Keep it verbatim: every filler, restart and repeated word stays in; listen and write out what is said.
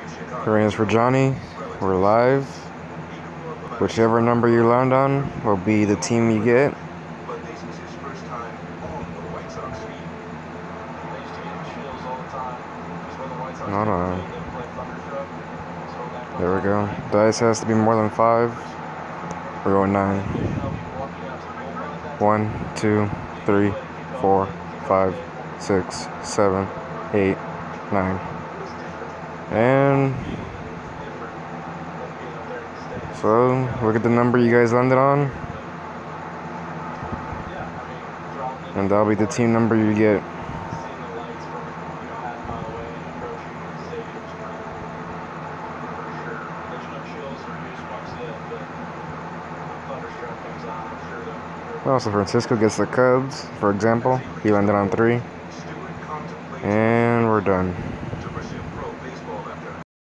Rain is for Johnny. We're live. Whichever number you land on will be the team you get. Hold on. There we go. Dice has to be more than five. We're going nine. One, two, three, four, five, six, seven, eight, nine. And so look at the number you guys landed on, and that'll be the team number you get. Well, so Francisco gets the Cubs, for example. He landed on three. And we're done.